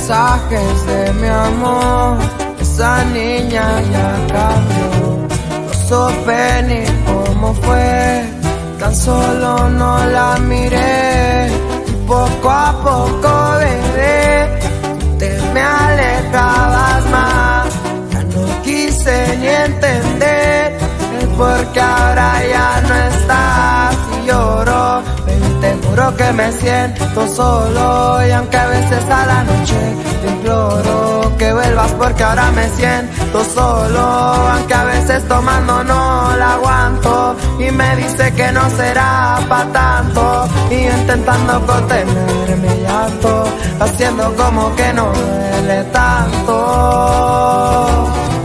mensajes de mi amor. Esa niña ya cambió, no supe ni cómo fue, tan solo no la miré. Y poco a poco, bebé, te me alejabas más. Ya no quise ni entender el por qué ahora ya no estás. Y lloro, baby, te juro que me siento solo. Y aunque a veces a la noche te imploro que vuelvas porque ahora me siento solo. Aunque a veces tomando no la aguanto y me dice que no será pa' tanto. Y yo intentando contener mi llanto, haciendo como que no duele tanto.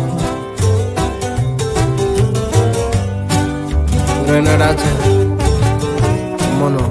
Renarache, ¿cómo no?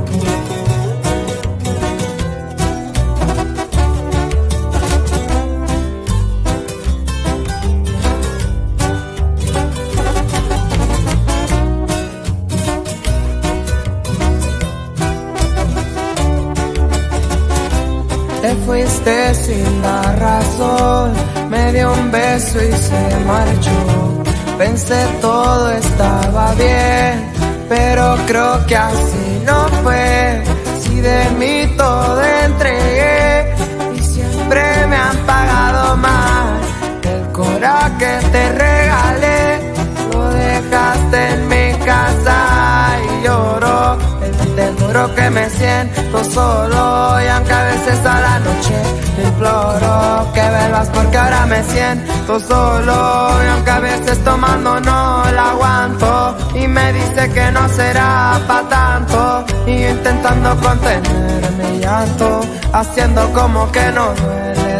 Te fuiste sin dar razón, me dio un beso y se marchó. Pensé todo estaba bien, pero creo que así no fue. Si de mí todo entregué y siempre me han pagado mal. El corazón que te regalé lo dejaste en mi casa y lloro. Te juro que me siento solo. Y aunque a veces a la noche te imploro que vuelvas porque ahora me siento solo. Y aunque a veces tomando no la aguanto y me dice que no será pa' tanto. Y yo intentando contener mi llanto, haciendo como que no duele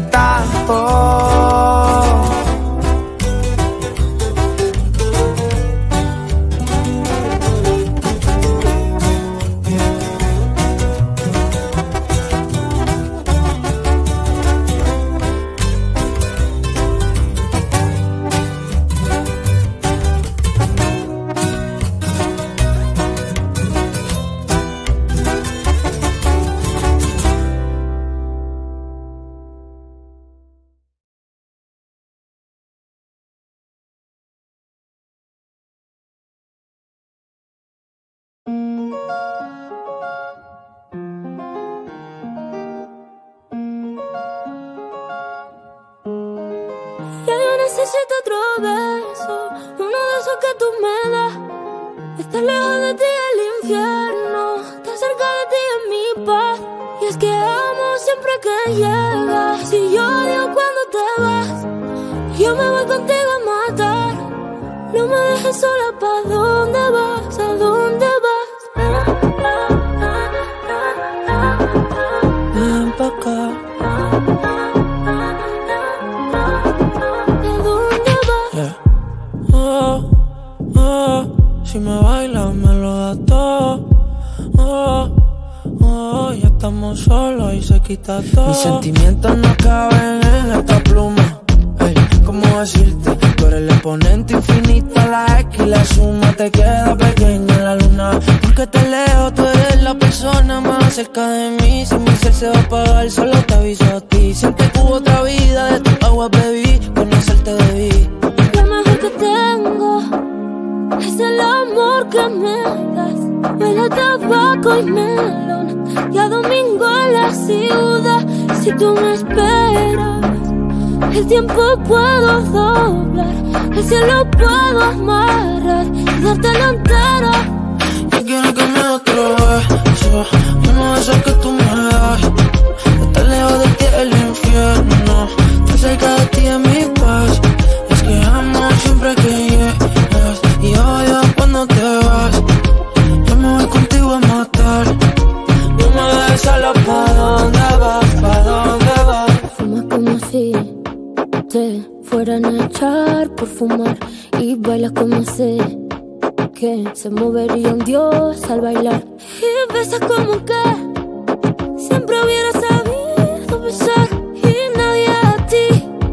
tanto. Necesito otro beso, uno de esos que tú me das. Estar lejos de ti el infierno, estar cerca de ti es mi paz. Y es que amo siempre que llegas, y yo odio cuando te vas. Yo me voy contigo a matar, no me dejes sola. ¿Pa' dónde vas? ¿A dónde vas? Ven pa' acá. Si me bailas me lo das todo. Ya estamos solos y se quita todo. Mis sentimientos no caben en esta pluma. Ey, ¿cómo decirte? Tú eres el exponente infinito, la X y la suma te queda pequeña en la luna. Porque te leo, tú eres la persona más cerca de mí. Si mi ser se va a apagar, solo te aviso a ti. Siente que hubo otra vida, de tu agua bebí, conocerte debí. Lo mejor que tengo es el amor que me das. Huele a tabaco y melón, y a domingo en la ciudad. Si tú me esperas, el tiempo puedo doblar, el cielo puedo amarrar y dártelo entero. Yo quiero que me des otro beso, uno de esos que tú me das. Estar lejos de ti es el infierno, estar cerca de ti es mi paz. Es que amo siempre que llegas y odio cuando te vas. Yo me voy contigo a matar, no me dejes sola. ¿Pa' dónde vas? ¿Pa' dónde vas? Fumas como si te fueran a echar por fumar, y bailas como sé que se movería un dios al bailar. Y besas como que siempre hubiera sabido besar, y nadie a ti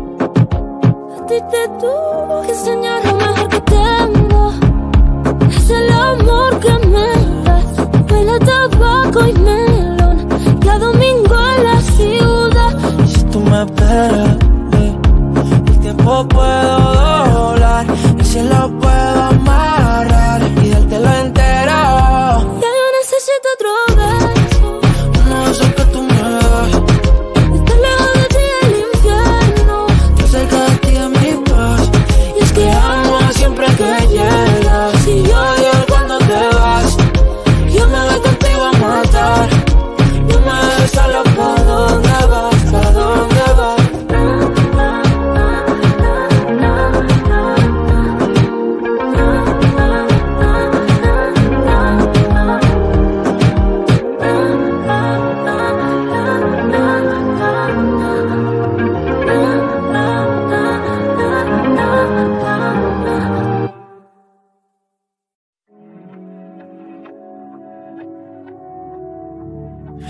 te tuvo que enseñar. Lo mejor que tengo es el amor que me das. Huele a tabaco y melón, y a domingo en la ciudad. Si tú me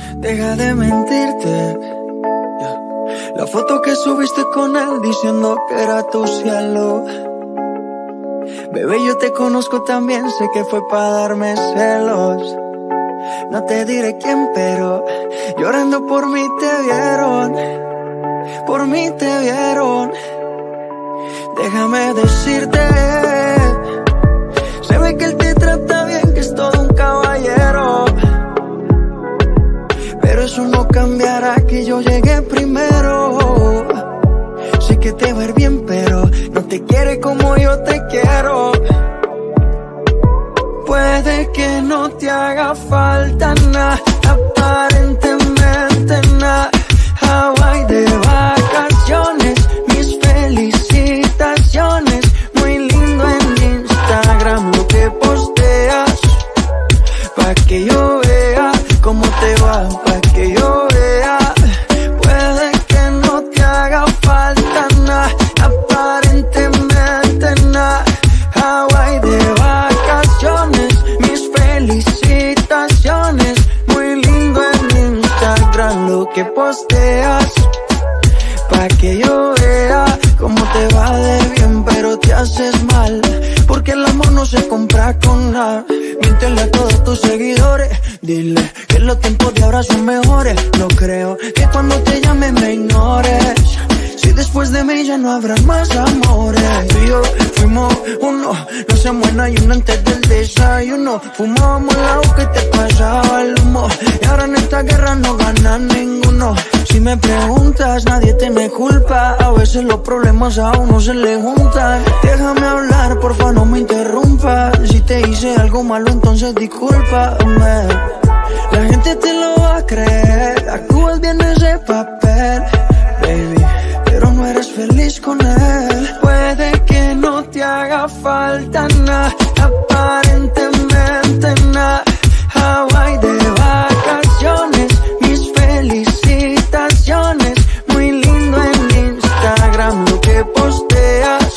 Deja de mentirte. La foto que subiste con él diciendo que era tu cielo. Bebé, yo te conozco también, sé que fue para darme celos. No te diré quién, pero llorando por mí te vieron. Por mí te vieron. Déjame decirte, se ve que él te trata bien, que es todo un caballero. Pero eso no cambiará que yo llegué primero. Sé que te va a ir bien, pero no te quiere como yo te quiero. Puede que no te haga falta nada, aparentemente nada. Hawaii de vacaciones, mis felicitaciones. Muy lindo en Instagram lo que posteas, pa' que yo vea cómo te va, pa' que yo vea. Puede que no te haga falta nada, aparentemente nada. Hawaii de vacaciones, mis felicitaciones. Muy lindo en Instagram lo que posteas, pa' que yo vea cómo te va de bien, pero te haces mal, porque el amor no se compra con nada. Míntele a todos tus seguidores, dile que los tiempos de ahora son mejores. No creo que cuando te llame me ignores, si después de mí ya no habrá más amores. Tú y yo fuimos uno, no se muera y uno antes del desayuno. Fumábamos el agua que te pasaba el humo, y ahora en esta guerra no gana ninguno. Si me preguntas, nadie tiene culpa, a veces los problemas a uno se le juntan. Déjame hablar, porfa, no me interrumpas. Si te hice algo malo, entonces discúlpame. La gente te lo va a creer, actúas bien ese papel, baby, pero no eres feliz con él. Puede que no te haga falta nada, aparentemente nada. Hawaii de vacaciones, mis felicitaciones. Muy lindo en Instagram lo que posteas,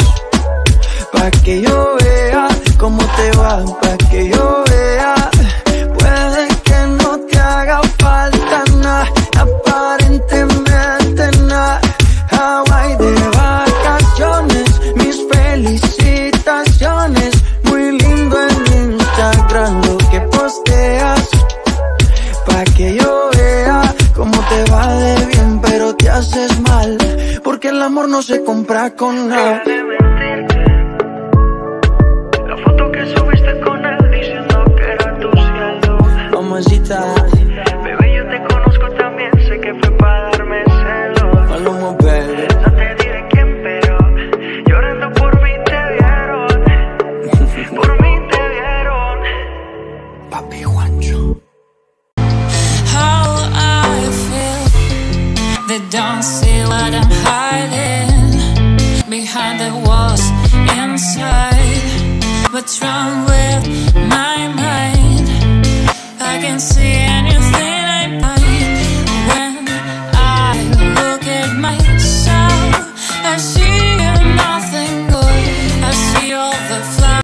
pa' que yo vea cómo te va, pa' que yo vea. Puede que no te haga falta nada, aparentemente nada. Hawaii de vacaciones, mis felicitaciones. Muy lindo en Instagram lo que posteas, pa' que yo vea cómo te va de bien, pero te haces mal, porque el amor no se compra con nada. La foto que subiste con él diciendo que era tu cielo. Mamacita, Bebé, yo te conozco también, sé que fue para darme celos. Paloma, baby. No te diré quién, pero llorando por mí te vieron. Por mí te vieron. Papi Juancho. How I feel, they don't see what I'm hiding behind the walls inside. What's wrong with my mind? I can see any